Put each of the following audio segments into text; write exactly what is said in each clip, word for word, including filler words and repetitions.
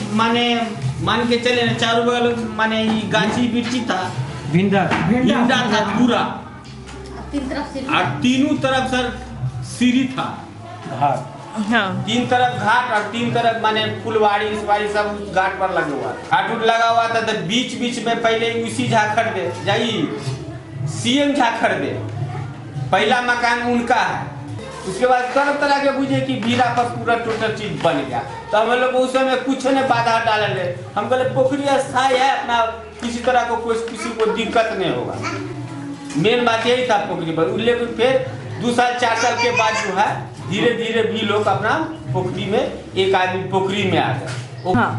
माने मान के चले ना चारों बगल माने गाछी बिरची था, भिंडा भिंडा था पूरा, तीन तरफ से और तीनों तरफ सर सीढ़ी था, घाट। हाँ। तीन तरफ घाट और तीन तरफ माने फुलवाड़ी इसवाड़ी सब घाट पर लगा हुआ, घाट उठ लगा हुआ था। तो बीच बीच में पहले उसी झाखड़ दे जाइए सीएम झाखड़ दे, पहला मकान उनका है। उसके बाद तरह तरह के बुझे कि भीड़ा पर पूरा टोटल चीज बन गया। तो हम लोग उस समय कुछ ने बाधा डाले ले, हम कहले पोखरी स्थायी है, अपना किसी तरह को कोई किसी को दिक्कत नहीं होगा। मेन बात यही था पोखरी पर। लेकिन फिर दो साल चार साल के बाद जो है धीरे धीरे भी लोग अपना पोखरी में एक आदमी पोखरी में आ गए। हाँ।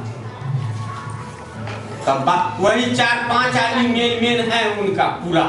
तब वही चार पांच आदमी मेन मेन है उनका पूरा,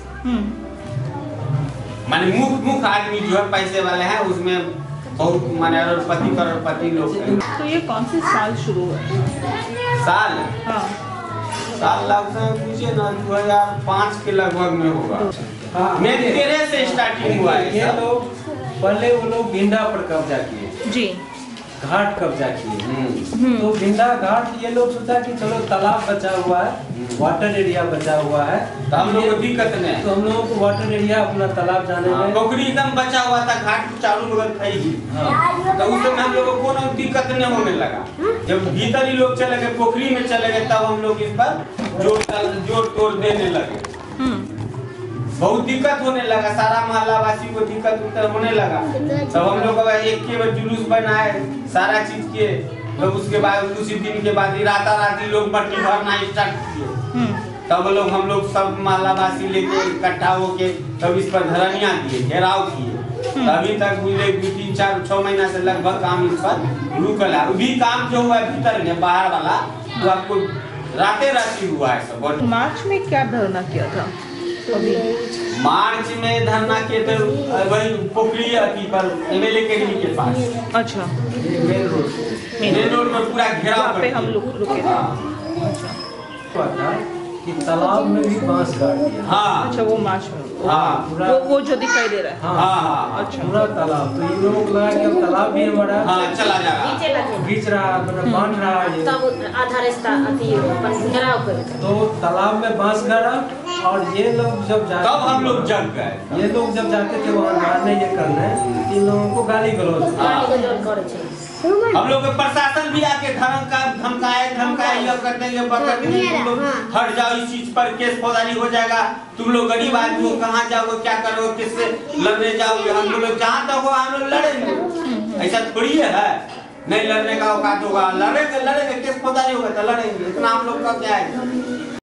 माने मुख्य मुख्य आदमी जो है पैसे वाले हैं, उसमें बहुत माने अरबपति करोड़पति लोग हैं। तो ये कौन से साल शुरू हुआ? साल हाँ। साल लगभग में पूछे ना दो हजार पाँच के लगभग में होगा। हाँ, मैं तेरह से स्टार्टिंग हुआ है। ये लोग पहले वो लोग भिंडा पर कब्जा किए जी, घाट कब्जा किए। तो भिंडा घाट ये लोग सोचा कि चलो तालाब बचा हुआ है, वाटर एरिया बचा हुआ है, तो हम लोग को दिक्कत नहीं। तो हम लोगों को वाटर एरिया अपना तालाब जाने में पोखरी एकदम बचा हुआ था, घाट चारों बगल था ही। तो उस समय हम लोग को कोनो दिक्कत नहीं होने लगा। जब भीतर ही लोग चले गए, पोखरी में चले गए, तब हम लोग इस पर जोर जोर तोड़ देने लगे। बहुत दिक्कत होने लगा, सारा मोहल्ला वासी को दिक्कत होने लगा। तब हम लोग एक के बार जुलूस बनाए सारा चीज के। तो उसके बाद उसी दिन के बाद राता राती लोग मट्टी भरना स्टार्ट किए। तब लोग हम लोग सब मोहल्ला वासी लेके इकट्ठा होके तब इस पर धरनिया दिए, घेराव किए। अभी तक मुझे दो तीन चार छह महीना से लगभग काम इस पर रुकल है। अभी काम जो हुआ है भीतर में बाहर वाला, वो आपको राते राती हुआ है सब। मार्च में क्या धरना किया था? मार्च में धरना के तो वही पोखरी अथी पर एमएलए अकेडमी के पास। अच्छा, मेन रोड मेन रोड पर पूरा घेराव पे हम लोग रुके थे। अच्छा था कि तालाब में भी बांस गाड़ दिया। हाँ अच्छा, वो मार्च में। हाँ वो वो जो दिखाई दे रहा है। हाँ हाँ हाँ अच्छा, पूरा तालाब। तो इन लोगों को लगा कि अब तालाब भी हमारा हाँ चला जा रहा नीचे लगे बीच रहा, मतलब बांध रहा है। तब आधा रास्ता अथी अपन घेराव कर। तो तालाब में बांस गाड़ा और ये लोग जब जाते तब हम लोग जग गए। ये लोग जब जाते थे वहाँ मारने ये करने, इन लोगों को गाली गलौज हम लोग प्रशासन भी आके धमका धमकाए धमकाए ये करते हैं, ये करते हैं, तुम लोग हट जाओ, इस चीज पर केस फौजदारी हो जाएगा, तुम लोग गरीब आदमी हो, कहाँ जाओगे, क्या करोगे, किससे लड़ने जाओगे। हम लोग जहाँ तक हो हम लोग लड़ेंगे, ऐसा थोड़ी है नहीं लड़ने का औकात होगा। लड़ेंगे लड़ेंगे केस फौजदारी होगा तो लड़ेंगे, इतना हम लोग का क्या है।